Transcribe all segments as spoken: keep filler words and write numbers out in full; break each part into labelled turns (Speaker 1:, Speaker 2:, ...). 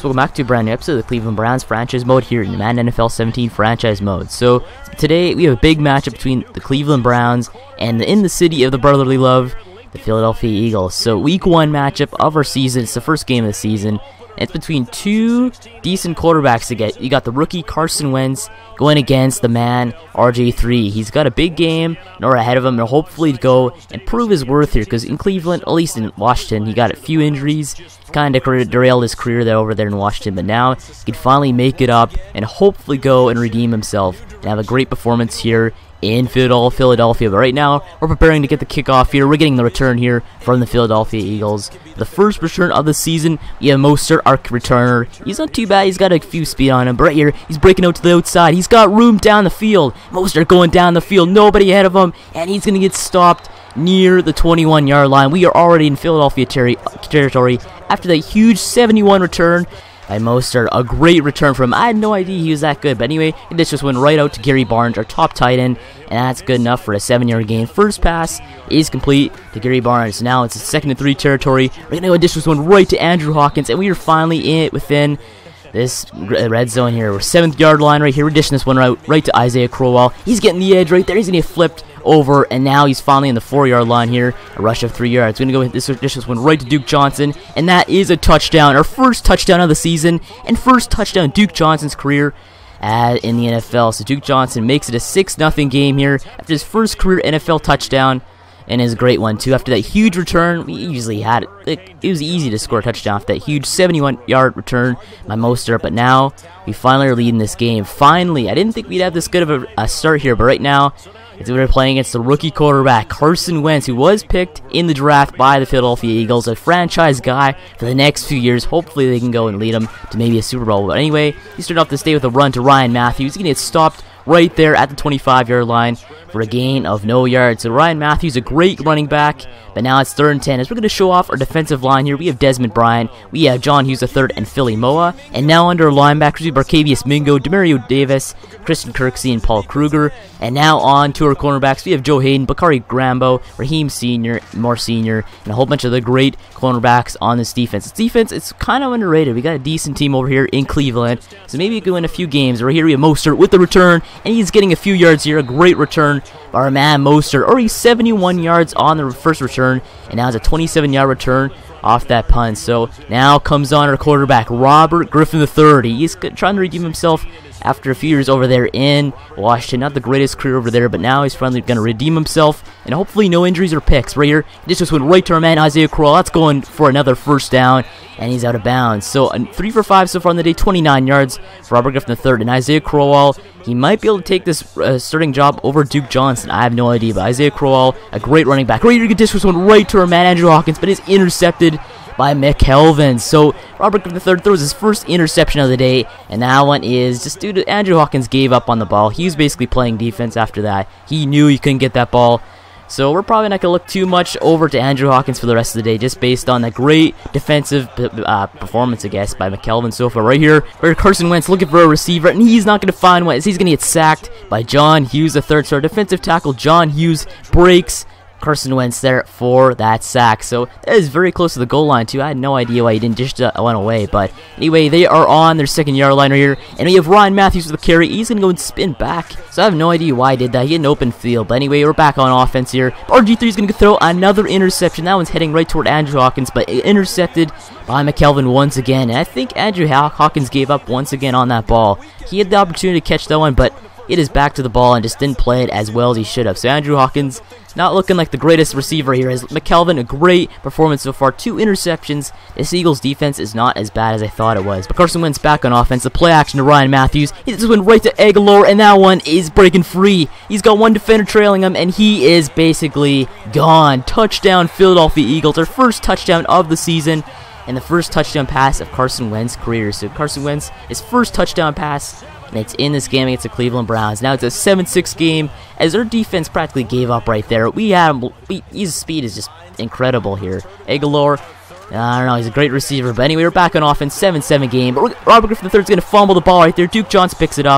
Speaker 1: welcome back to a brand new episode of the Cleveland Browns franchise mode here in the Madden N F L seventeen franchise mode. So today we have a big matchup between the Cleveland Browns and the, in the city of the brotherly love, the Philadelphia Eagles. So week one matchup of our season. It's the first game of the season. It's between two decent quarterbacks to get. You got the rookie Carson Wentz going against the man R G three. He's got a big game nor ahead of him, and hopefully go and prove his worth here. Because in Cleveland, at least in Washington, he got a few injuries, kind of derailed his career there over there in Washington. But now he can finally make it up and hopefully go and redeem himself and have a great performance here in Philadelphia. But right now, we're preparing to get the kickoff here. We're getting the return here from the Philadelphia Eagles. The first return of the season, we have Mostert, our returner. He's not too bad. He's got a few speed on him. But right here, he's breaking out to the outside. He's got room down the field. Mostert going down the field. Nobody ahead of him. And he's going to get stopped near the twenty-one yard line. We are already in Philadelphia ter territory after that huge seventy-one return by Mostert. A great return from him. I had no idea he was that good. But anyway, this just went right out to Gary Barnes, our top tight end. And that's good enough for a seven yard gain. First pass is complete to Gary Barnes. Now it's a second and three territory. Right now, this just went right to Andrew Hawkins. And we are finally in it within this red zone here. We're seventh yard line right here. We're dishing this one right, right to Isaiah Crowell. He's getting the edge right there. He's going to get flipped over, and now he's finally in the four yard line here. A rush of three yards. We're going to go this, dish this one right to Duke Johnson, and that is a touchdown. Our first touchdown of the season, and first touchdown in Duke Johnson's career uh, in the N F L. So Duke Johnson makes it a six nothing game here after his first career N F L touchdown. And is a great one, too. After that huge return, we usually had it. It, it was easy to score a touchdown after that huge seventy-one yard return by Mostert. But now, we finally are leading this game. Finally, I didn't think we'd have this good of a, a start here. But right now, it's we're playing against the rookie quarterback, Carson Wentz, who was picked in the draft by the Philadelphia Eagles. A franchise guy for the next few years. Hopefully, they can go and lead him to maybe a Super Bowl. But anyway, he started off this day with a run to Ryan Matthews. He's going to get stopped right there at the twenty-five yard line for a gain of no yards. So Ryan Matthews, a great running back, but now it's third and ten. As we're going to show off our defensive line here, we have Desmond Bryant, we have John Hughes the third, and Philly Moa. And now under linebackers, we have Barcavius Mingo, Demario Davis, Christian Kirksey, and Paul Kruger. And now on to our cornerbacks, we have Joe Hayden, Bakari Grambo, Raheem Senior, Moore Senior, and a whole bunch of the great cornerbacks on this defense. This defense, it's kind of underrated. We got a decent team over here in Cleveland, so maybe we can win a few games. Right here we have Mostert with the return, and he's getting a few yards here. A great return by our man Mostert. Already seventy-one yards on the first return, and now it's a twenty-seven yard return off that punt. So now comes on our quarterback, Robert Griffin the third. He's trying to redeem himself after a few years over there in Washington. Not the greatest career over there, but now he's finally going to redeem himself, and hopefully no injuries or picks. Right here, this just went right to our man Isaiah Crowell. That's going for another first down, and he's out of bounds. So uh, three for five so far on the day, twenty-nine yards for Robert Griffin the third. And Isaiah Crowell, he might be able to take this uh, starting job over Duke Johnson. I have no idea, but Isaiah Crowell, a great running back. Right here, this just went right to our man Andrew Hawkins, but is intercepted by McKelvin. So Robert Griffin the third throws his first interception of the day, and that one is just due to Andrew Hawkins gave up on the ball. He was basically playing defense after that. He knew he couldn't get that ball. So we're probably not going to look too much over to Andrew Hawkins for the rest of the day, just based on that great defensive uh, performance, I guess, by McKelvin so far. Right here, where Carson Wentz looking for a receiver, and he's not going to find one. He's going to get sacked by John Hughes the third. So our defensive tackle, John Hughes, breaks Carson Wentz there for that sack. So that is very close to the goal line too. I had no idea why he didn't just uh, went away. But anyway, they are on their second yard line right here, and we have Ryan Matthews with the carry. He's gonna go and spin back. So I have no idea why he did that. He had an open field. But anyway, we're back on offense here. R G three is gonna throw another interception. That one's heading right toward Andrew Hawkins, but intercepted by McKelvin once again. And I think Andrew Hawkins gave up once again on that ball. He had the opportunity to catch that one, but it is back to the ball and just didn't play it as well as he should have. So Andrew Hawkins not looking like the greatest receiver here. As McKelvin, a great performance so far. Two interceptions. This Eagles defense is not as bad as I thought it was. But Carson Wentz back on offense. The play action to Ryan Matthews. He just went right to Aguilar, and that one is breaking free. He's got one defender trailing him, and he is basically gone. Touchdown, Philadelphia Eagles. Our first touchdown of the season, and the first touchdown pass of Carson Wentz's career. So Carson Wentz, his first touchdown pass, and it's in this game against the Cleveland Browns. Now it's a seven six game, as our defense practically gave up right there. We had him, we, his speed is just incredible here. Aguilar, I don't know, he's a great receiver. But anyway, we're back on offense, seven seven game. But Robert Griffin the third is going to fumble the ball right there. Duke Johnson picks it up,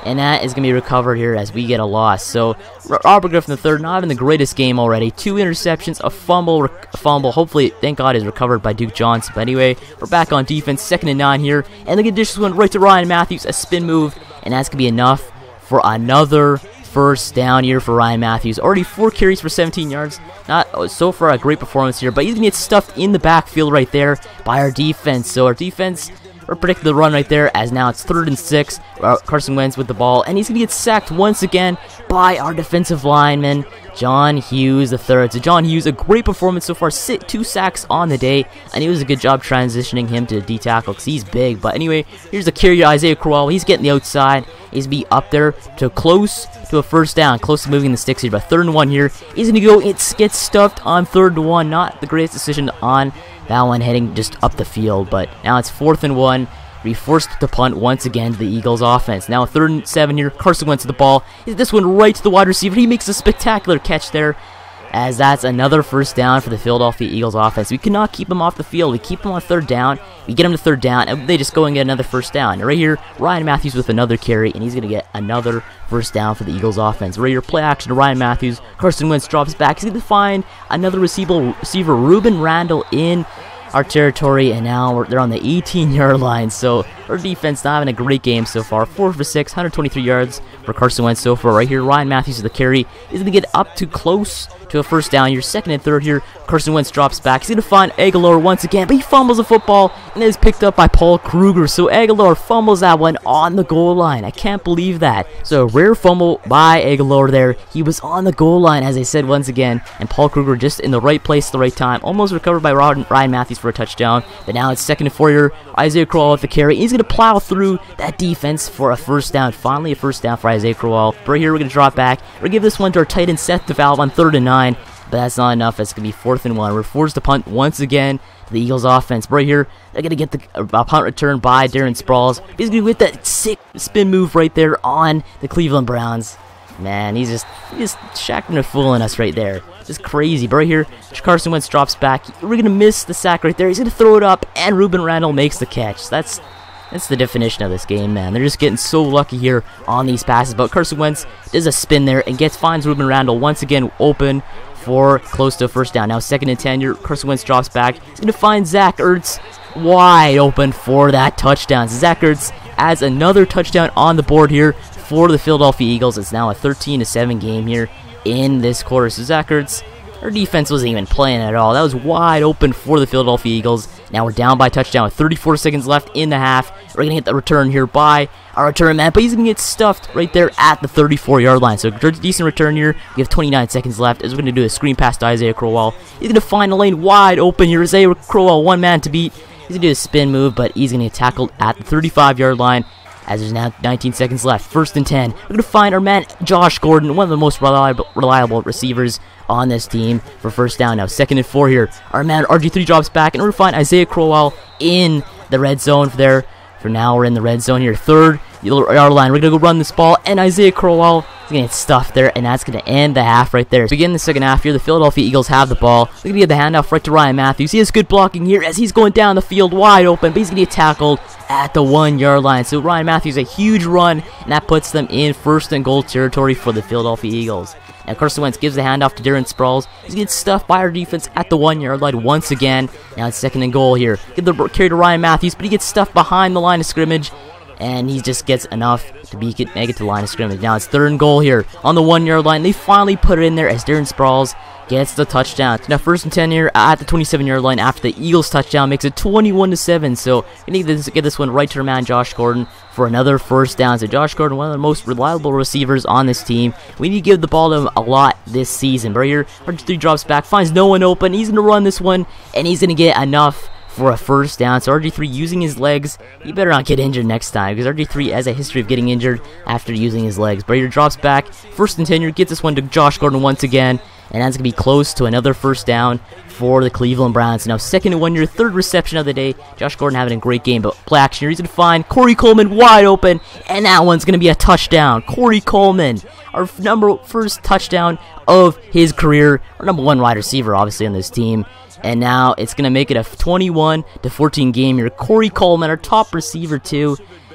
Speaker 1: and that is going to be recovered here as we get a loss. So Robert Griffin the third, not having the greatest game already. Two interceptions, a fumble, a fumble. Hopefully, thank God, is recovered by Duke Johnson. But anyway, we're back on defense, second and nine here, and look at this one right to Ryan Matthews, a spin move, and that's going to be enough for another first down here for Ryan Matthews. Already four carries for seventeen yards. Not so far a great performance here, but he's going to get stuffed in the backfield right there by our defense. So our defense, we're predicting the run right there, as now it's third and six. Carson Wentz with the ball, and he's going to get sacked once again by our defensive lineman, John Hughes the third. So John Hughes, a great performance so far, sit two sacks on the day, and it was a good job transitioning him to D tackle because he's big. But anyway, here's the carry to Isaiah Crowell. He's getting the outside. He's be up there to close to a first down, close to moving the sticks here. But third and one here, he's going to go. It gets stuffed on third and one. Not the greatest decision on that one, heading just up the field. But now it's fourth and one. We forced to punt once again to the Eagles offense. Now third and seven here. Carson Wentz to the ball. This one right to the wide receiver. He makes a spectacular catch there, as that's another first down for the Philadelphia Eagles offense. We cannot keep him off the field. We keep him on third down. We get him to third down, and they just go and get another first down. And right here, Ryan Matthews with another carry, and he's going to get another first down for the Eagles offense. Right here, play action to Ryan Matthews. Carson Wentz drops back. He's going to find another receiver, receiver Ruben Randall in our territory, and now we're, they're on the eighteen yard line. So our defense not having a great game so far. four for six, one hundred twenty-three yards for Carson Wentz so far. Right here, Ryan Matthews with the carry. He's going to get up to close to a first down here. Second and third here. Carson Wentz drops back. He's going to find Aguilar once again, but he fumbles the football, and it is picked up by Paul Kruger. So Aguilar fumbles that one on the goal line. I can't believe that. So a rare fumble by Aguilar there. He was on the goal line, as I said once again, and Paul Kruger just in the right place at the right time. Almost recovered by Ryan Matthews for a touchdown. But now it's second and four here. Isaiah Crowell with the carry. He's going to plow through that defense for a first down. Finally a first down for Isaiah Crowell. Right here, we're going to drop back. We're going to give this one to our tight end Seth DeValve on third and nine. But that's not enough. It's going to be fourth and one. We're forced to punt once again to the Eagles offense. Right here, they're going to get the uh, punt return by Darren Sproles. He's going to get that sick spin move right there on the Cleveland Browns. Man, he's just, he's just shacking and fooling us right there. Just crazy. But right here, Carson Wentz drops back. We're going to miss the sack right there. He's going to throw it up, and Ruben Randall makes the catch. That's that's the definition of this game, man. They're just getting so lucky here on these passes. But Carson Wentz does a spin there and gets finds Ruben Randall once again open for close to a first down. Now second and ten here. Carson Wentz drops back. He's going to find Zach Ertz wide open for that touchdown. So Zach Ertz adds another touchdown on the board here for the Philadelphia Eagles. It's now a thirteen to seven game here in this quarter. So Zach Ertz, our defense wasn't even playing at all. That was wide open for the Philadelphia Eagles. Now we're down by a touchdown with thirty-four seconds left in the half. We're going to get the return here by our return man, but he's going to get stuffed right there at the thirty-four yard line. So decent return here. We have twenty-nine seconds left as we're going to do a screen pass to Isaiah Crowell. He's going to find the lane wide open here. Isaiah Crowell, one man to beat. He's going to do a spin move, but he's going to get tackled at the thirty-five yard line, as there's now nineteen seconds left. First and ten. We're going to find our man Josh Gordon, one of the most reliable, reliable receivers on this team, for first down. Now second and four here. Our man R G three drops back, and we're going to find Isaiah Crowell in the red zone there. For now, we're in the red zone here. Third yard line. We're going to go run this ball, and Isaiah Crowell is going to get stuffed there, and that's going to end the half right there. So begin the second half here. The Philadelphia Eagles have the ball. We're going to get the handoff right to Ryan Matthews. He has good blocking here as he's going down the field wide open, but he's going to get tackled at the one yard line. So Ryan Matthews, a huge run, and that puts them in first and goal territory for the Philadelphia Eagles. Now Carson Wentz gives the handoff to Darren Sproles. He's getting stuffed by our defense at the one yard line once again. Now it's second and goal here. Give the carry to Ryan Matthews, but he gets stuffed behind the line of scrimmage, and he just gets enough to be, get, make it to the line of scrimmage. Now it's third and goal here on the one yard line. They finally put it in there as Darren Sproles gets the touchdown. Now first and ten here at the twenty-seven yard line after the Eagles touchdown makes it twenty-one to seven. So we need to get this one right to our man Josh Gordon for another first down. So Josh Gordon, one of the most reliable receivers on this team. We need to give the ball to him a lot this season. But right here, R G three drops back, finds no one open. He's going to run this one, and he's going to get enough for a first down. So R G three using his legs. He better not get injured next time, because R G three has a history of getting injured after using his legs. Brader drops back. First and ten here, gets this one to Josh Gordon once again, and that's going to be close to another first down for the Cleveland Browns. Now second and one, your third reception of the day. Josh Gordon having a great game, but play action here. He's going to find Corey Coleman wide open, and that one's going to be a touchdown. Corey Coleman, our number first touchdown of his career. Our number one wide receiver, obviously, on this team. And now it's going to make it a twenty-one to fourteen game here. Corey Coleman, our top receiver, too.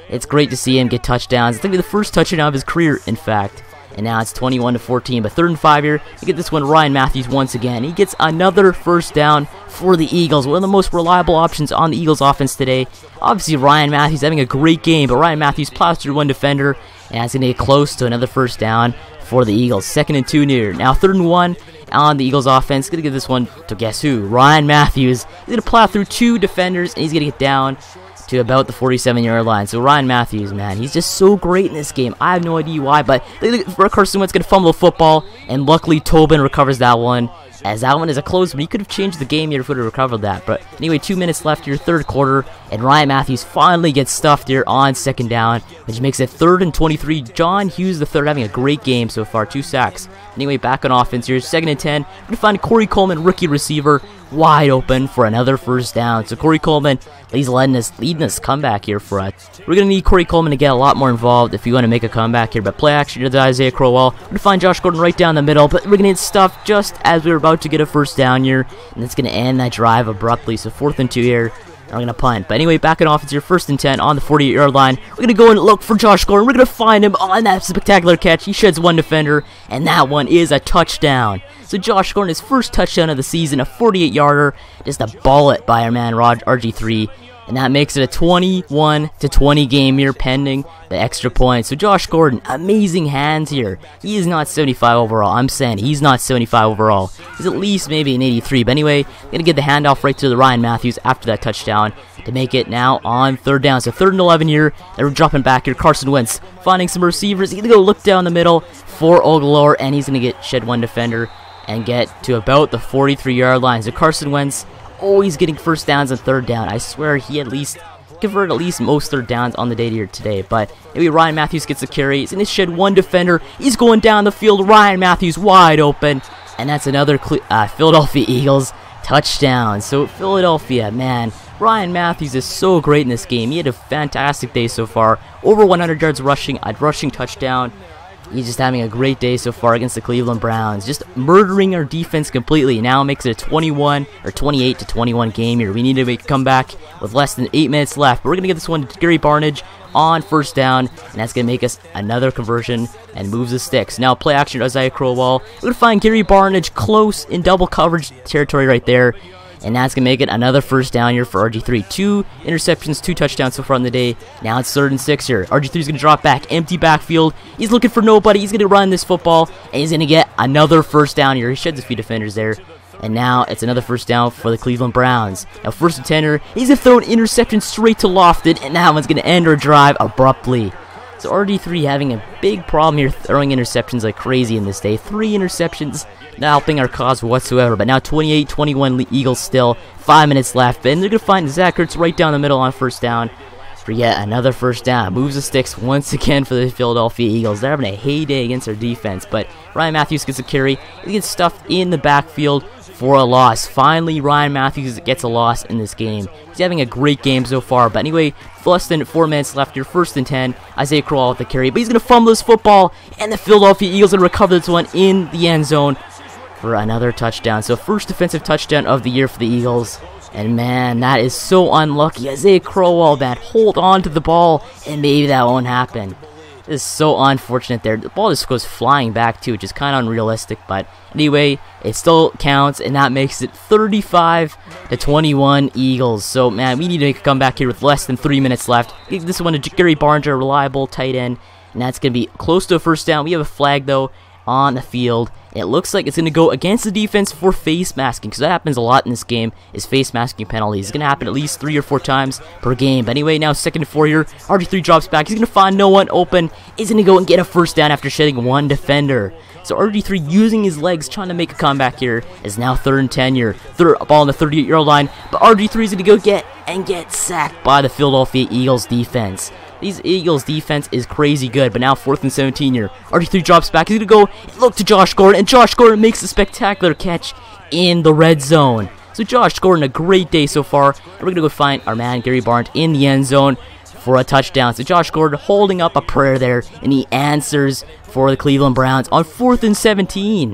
Speaker 1: It's great to see him get touchdowns. It's going to be the first touchdown of his career, in fact. And now it's twenty-one to fourteen, but third and five here. You get this one, Ryan Matthews once again. He gets another first down for the Eagles. One of the most reliable options on the Eagles offense today. Obviously, Ryan Matthews having a great game, but Ryan Matthews plows through one defender, and it's going to get close to another first down for the Eagles. Second and two near. Now third and one on the Eagles offense. Going to give this one to guess who? Ryan Matthews. He's going to plow through two defenders, and he's going to get down to about the forty-seven yard line. So Ryan Matthews, man, he's just so great in this game. I have no idea why, but Carson Wentz going to fumble the football, and luckily Tobin recovers that one, as that one is a close one. He could have changed the game here if he would have recovered that. But anyway, two minutes left here, third quarter, and Ryan Matthews finally gets stuffed here on second down, which makes it third and twenty-three. John Hughes the third having a great game so far, two sacks. Anyway, back on offense here, second and ten. We're going to find Corey Coleman, rookie receiver, wide open for another first down. So Corey Coleman, he's leading us, leading us comeback here for us. We're going to need Corey Coleman to get a lot more involved if you want to make a comeback here. But play action to Isaiah Crowell. We're going to find Josh Gordon right down the middle, but we're going to get stuffed just as we were about to get a first down here. And it's going to end that drive abruptly. So fourth and two here. We're going to punt. But anyway, back in offense here, first and ten on the forty-eight yard line. We're going to go and look for Josh Gordon. We're going to find him on that spectacular catch. He sheds one defender, and that one is a touchdown. So Josh Gordon, his first touchdown of the season, a forty-eight yarder, just a bullet by our man R G three. And that makes it a twenty-one to twenty game here pending the extra point. So Josh Gordon, amazing hands here. He is not seventy-five overall. I'm saying he's not seventy-five overall. He's at least maybe an eighty-three. But anyway, going to get the handoff right to the Ryan Matthews after that touchdown to make it now on third down. So third and eleven here. They're dropping back here. Carson Wentz finding some receivers. He's going to go look down the middle for Oglor, and he's going to get shed one defender and get to about the forty-three yard line. So Carson Wentz always getting first downs and third down. I swear he at least converted at least most third downs on the day here today. But maybe Ryan Matthews gets a carry. He's going to shed one defender. He's going down the field. Ryan Matthews wide open. And that's another uh, Philadelphia Eagles touchdown. So Philadelphia, man, Ryan Matthews is so great in this game. He had a fantastic day so far. Over one hundred yards rushing, a rushing touchdown. He's just having a great day so far against the Cleveland Browns. Just murdering our defense completely. Now it makes it a twenty-one or twenty-eight to twenty-one game here. We need to make a comeback with less than eight minutes left. But we're going to get this one to Gary Barnidge on first down. And that's going to make us another conversion and moves the sticks. Now play action to Isaiah Crowell. We're going to find Gary Barnidge close in double coverage territory right there. And that's going to make it another first down here for R G three. Two interceptions, two touchdowns so far on the day. Now it's third and six here. R G three is going to drop back, empty backfield. He's looking for nobody. He's going to run this football, and he's going to get another first down here. He sheds a few defenders there. And now it's another first down for the Cleveland Browns. Now first and ten here. He's going to throw an interception straight to Lofton, and that one's going to end our drive abruptly. So R G three having a big problem here throwing interceptions like crazy in this day. Three interceptions, not helping our cause whatsoever. But now twenty-eight twenty-one Eagles still. Five minutes left. And they're going to find Zach Ertz right down the middle on first down for yet another first down. Moves the sticks once again for the Philadelphia Eagles. They're having a heyday against their defense. But Ryan Matthews gets a carry. He gets stuffed in the backfield for a loss. Finally, Ryan Matthews gets a loss in this game. He's having a great game so far. But anyway, less than four minutes left here. First and ten. Isaiah Crowell with the carry. But he's going to fumble this football. And the Philadelphia Eagles going to recover this one in the end zone for another touchdown. So first defensive touchdown of the year for the Eagles. And man, that is so unlucky. Isaiah Crowell, man, hold on to the ball. And maybe that won't happen. This is so unfortunate there. The ball just goes flying back too, which is kind of unrealistic. But anyway, it still counts, and that makes it thirty-five to twenty-one Eagles. So man, we need to make a comeback here with less than three minutes left. Give this one to Gary Barnidge, a reliable tight end, and that's going to be close to a first down. We have a flag though on the field. It looks like it's going to go against the defense for face masking, because that happens a lot in this game, is face masking penalties. It's going to happen at least three or four times per game. But anyway, now second and four here. R G three drops back. He's going to find no one open. He's going to go and get a first down after shedding one defender. So R G three using his legs, trying to make a comeback here, is now third and ten here. Third ball on the thirty-eight yard line. But R G three is going to go get and get sacked by the Philadelphia Eagles defense. These Eagles defense is crazy good, but now fourth and seventeen here. R G three drops back. He's going to go and look to Josh Gordon, and Josh Gordon makes a spectacular catch in the red zone. So Josh Gordon, a great day so far, and we're going to go find our man Gary Barnidge in the end zone for a touchdown. So Josh Gordon holding up a prayer there, and he answers for the Cleveland Browns on fourth and seventeen.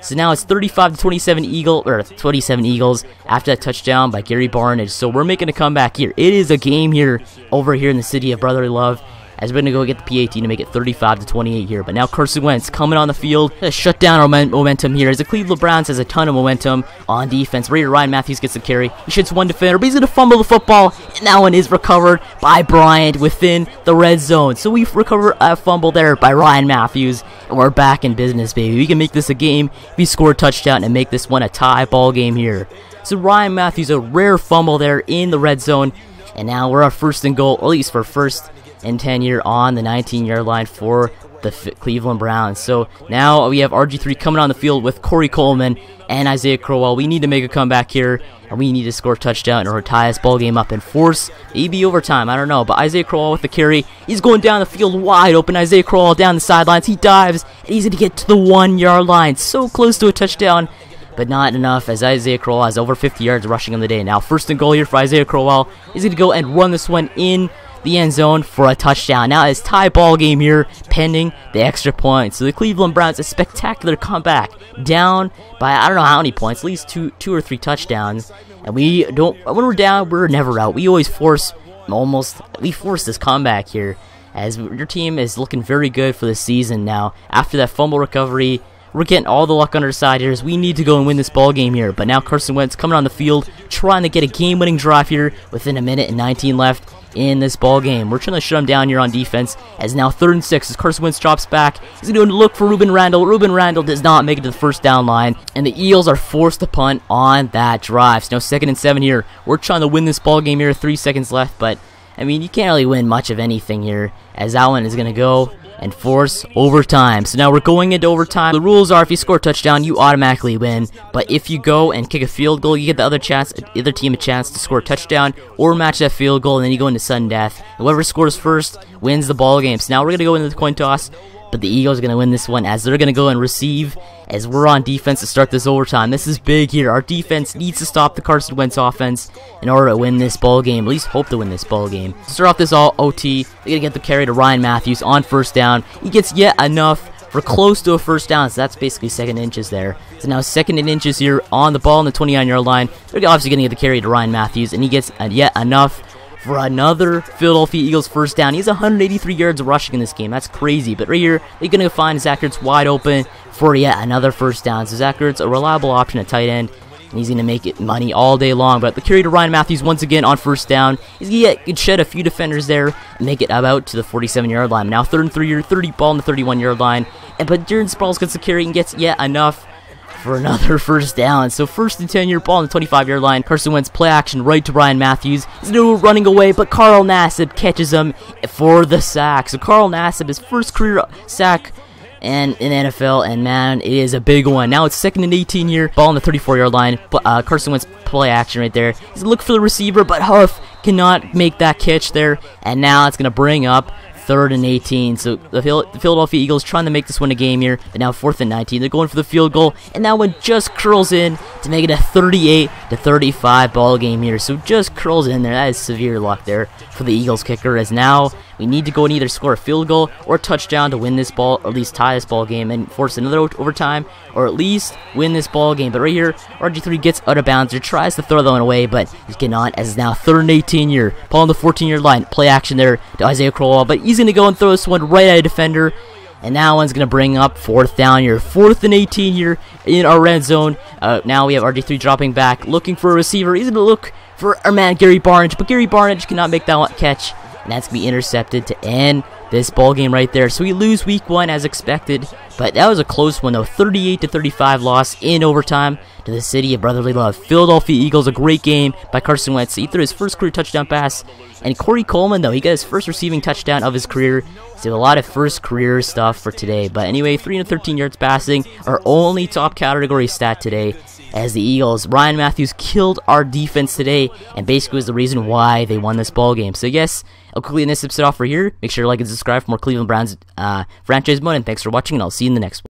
Speaker 1: So now it's thirty-five to twenty-seven Eagle or twenty-seven Eagles after that touchdown by Gary Barnidge. So we're making a comeback here. It is a game here over here in the city of brotherly love, as we're going to go get the P A T to make it thirty-five to twenty-eight here. But now Carson Wentz coming on the field to shut down our momentum here, as the Cleveland Browns has a ton of momentum on defense. Right here, Ryan Matthews gets the carry. He shoots one defender, but he's going to fumble the football, and that one is recovered by Bryant within the red zone. So we recover a fumble there by Ryan Matthews, and we're back in business, baby. We can make this a game if we score a touchdown and make this one a tie ball game here. So Ryan Matthews, a rare fumble there in the red zone, and now we're at first and goal, at least for first and ten here on the nineteen yard line for the F Cleveland Browns. So now we have R G three coming on the field with Corey Coleman and Isaiah Crowell. We need to make a comeback here, and we need to score a touchdown or tie this ball game up and force maybe overtime. I don't know, but Isaiah Crowell with the carry. He's going down the field wide open. Isaiah Crowell down the sidelines. He dives, and he's going to get to the one yard line. So close to a touchdown, but not enough, as Isaiah Crowell has over fifty yards rushing on the day. Now first and goal here for Isaiah Crowell. He's going to go and run this one in the end zone for a touchdown. Now it's tie ball game here, pending the extra point. So the Cleveland Browns, a spectacular comeback, down by I don't know how many points, at least two, two or three touchdowns. And we don't, when we're down, we're never out. We always force, almost, we force this comeback here, as your team is looking very good for the season now. After that fumble recovery, we're getting all the luck on our side here, as we need to go and win this ball game here. But now Carson Wentz coming on the field, trying to get a game-winning drive here within a minute and nineteen left in this ball game. We're trying to shut him down here on defense, as now third and six as Carson Wentz drops back. He's going to look for Ruben Randall. Ruben Randall does not make it to the first down line, and the Eagles are forced to punt on that drive. So now second and seven here. We're trying to win this ball game here, three seconds left, but I mean, you can't really win much of anything here, as that one is going to go and force overtime. So now we're going into overtime. The rules are, if you score a touchdown, you automatically win, but if you go and kick a field goal, you get the other chance, the other team a chance to score a touchdown or match that field goal, and then you go into sudden death. Whoever scores first wins the ball game. So now we're going to go into the coin toss, but the Eagles are going to win this one, as they're going to go and receive, as we're on defense to start this overtime. This is big here. Our defense needs to stop the Carson Wentz offense in order to win this ball game, at least hope to win this ball game. To start off this all O T, they're going to get the carry to Ryan Matthews on first down. He gets yet enough for close to a first down, so that's basically second inches there. So now second and inches here on the ball on the twenty-nine yard line. They're obviously going to get the carry to Ryan Matthews, and he gets yet enough for another Philadelphia Eagles first down. He has one hundred eighty-three yards rushing in this game. That's crazy. But right here, they're going to find Zach Ertz wide open for yet another first down. So Zach Ertz, a reliable option at tight end, and he's going to make it money all day long. But the carry to Ryan Matthews once again on first down. He's going to shed a few defenders there and make it about to the forty-seven yard line. Now third and three, thirty ball on the thirty-one yard line. And but Darren Sproles gets the carry and gets yet enough for another first down. So first and ten yard ball on the twenty-five yard line. Carson Wentz play action right to Ryan Matthews. He's no running away, but Carl Nassib catches him for the sack. So Carl Nassib, his first career sack and in the N F L, and man, it is a big one. Now it's second and eighteen here, ball on the thirty-four yard line. But uh, Carson Wentz play action right there. He's looking for the receiver, but Huff cannot make that catch there, and now it's going to bring up third and eighteen. So the Philadelphia Eagles trying to make this one a game here, but now fourth and nineteen. They're going for the field goal, and that one just curls in to make it a thirty-eight to thirty-five ball game here. So just curls in there. That is severe luck there for the Eagles kicker, as now we need to go and either score a field goal or a touchdown to win this ball, or at least tie this ball game and force another overtime, or at least win this ball game. But right here, R G three gets out of bounds. He tries to throw that one away, but he's getting on, as it's now third and eighteen here. Ball on the fourteen yard line. Play action there to Isaiah Crowell, but he's going to go and throw this one right at a defender, and that one's going to bring up fourth down here. Fourth and eighteen here in our red zone. Uh, now we have R G three dropping back, looking for a receiver. He's going to look for our man Gary Barnidge, but Gary Barnidge cannot make that one catch, and that's going to be intercepted to end this ball game right there. So we lose week one as expected, but that was a close one though. thirty-eight to thirty-five loss in overtime to the city of brotherly love. Philadelphia Eagles, a great game by Carson Wentz. He threw his first career touchdown pass, and Corey Coleman though, he got his first receiving touchdown of his career. So a lot of first career stuff for today. But anyway, three hundred thirteen yards passing, our only top category stat today, as the Eagles, Ryan Matthews killed our defense today, and basically was the reason why they won this ball game. So yes, I'll quickly end this episode off right here. Make sure to like and subscribe for more Cleveland Browns uh, franchise mode, and thanks for watching, and I'll see you in the next one.